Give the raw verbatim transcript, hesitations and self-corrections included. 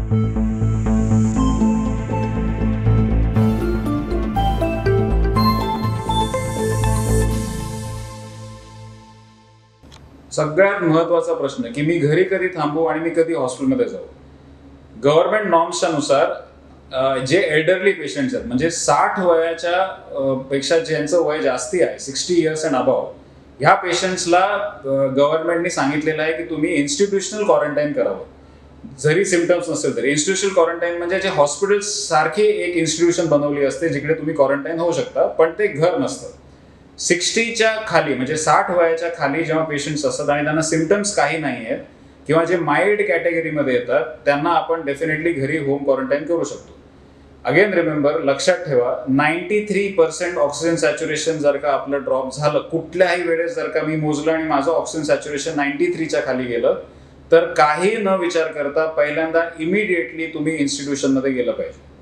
सगळ्यात महत्त्वाचा प्रश्न की मी घरी कधी थांबू आणि मी कधी हॉस्पिटलमध्ये जाऊ. गव्हर्नमेंट नॉर्म्सच्या नुसार जे एल्डरली पेशंट्स आहेत म्हणजे साठ वयाच्या पेक्षा ज्यांचं वय जास्ती आहे सिक्स्टी इयर्स अँड अबाव ह्या पेशंट्सला गव्हर्नमेंटने सांगितलेलं आहे की तुम्ही इन्स्टिट्यूशनल क्वारंटाईन करावं. जरी सिम्पटम्स नसेल तरी इन्स्टिट्यूशनल क्वारंटाईन म्हणजे जे हॉस्पिटल्स सारखी एक इन्स्टिट्यूशन बनवली असते जिकडे तुम्ही क्वारंटाईन होऊ शकता पण ते घर नसतं. सिक्स्टीच्या खाली म्हणजे साठ वयाच्या खाली जेव्हा पेशंट्स असतात आणि त्यांना सिम्पटम्स काही नाही आहेत किंवा जे माइल्ड कॅटेगरीमध्ये येतात त्यांना आपण डेफिनेटली घरी होम क्वारंटाईन करू शकतो. अगेन रिमेंबर, लक्षात ठेवा, ninety three percent oxygen saturation जर का आपलं ड्रॉप झालं कुठल्याही वेळेस जर का मी मोजलं आणि माझं ऑक्सिजन सॅच्युरेशन नाईन्टी थ्रीच्या खाली गेलं तर काही न विचार करता पहिल्यांदा इमिडिएटली तुम्ही इन्स्टिट्यूशनमध्ये गेलं पाहिजे.